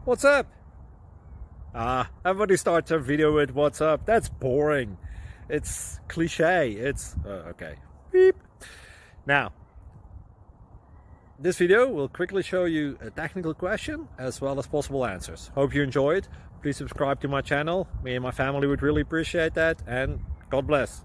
What's up? Everybody starts their video with what's up. That's boring. It's cliche. It's okay. Beep. Now, this video will quickly show you a technical question as well as possible answers. Hope you enjoy it. Please subscribe to my channel. Me and my family would really appreciate that, and God bless.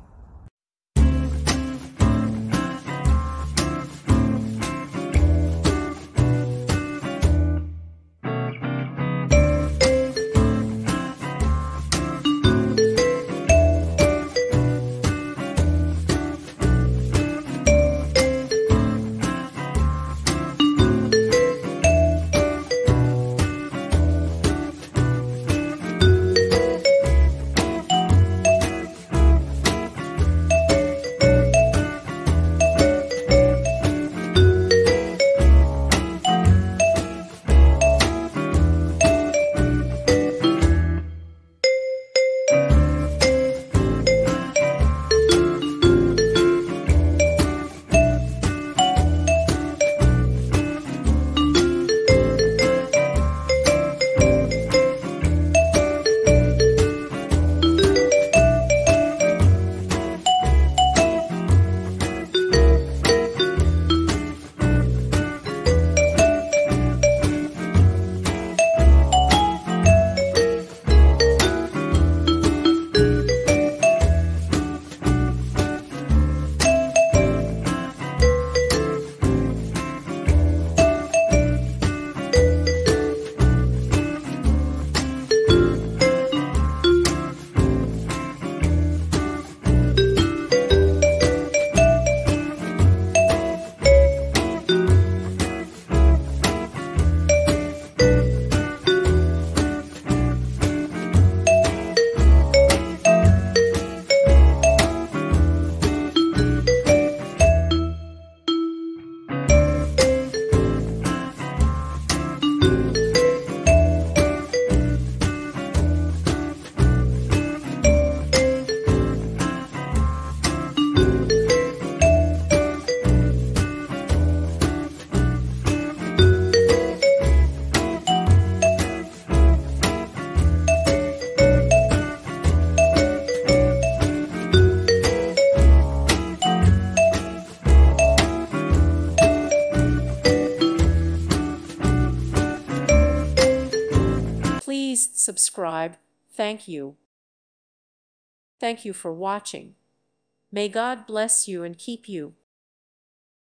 Please subscribe. Thank you. Thank you for watching. May God bless you and keep you.